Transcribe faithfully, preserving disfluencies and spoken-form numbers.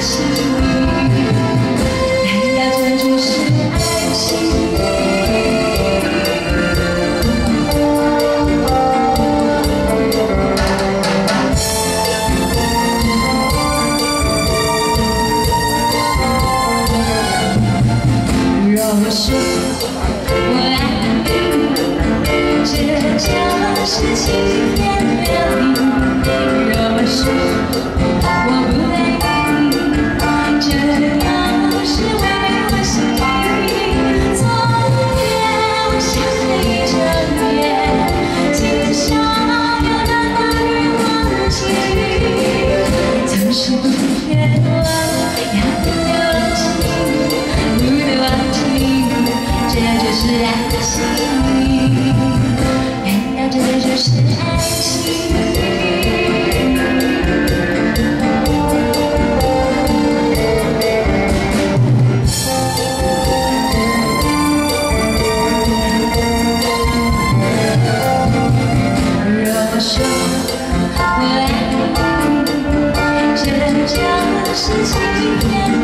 情？难道这就是爱情？若说我爱你，这就是晴天霹雳。若说我不爱你，这又是违背我心意。昨夜我想你整夜，今宵又难难于忘记。总是不愿忘，要不得忘记，不得忘记，这就是爱情。难道这就是爱情？若说我爱你，这就是晴天。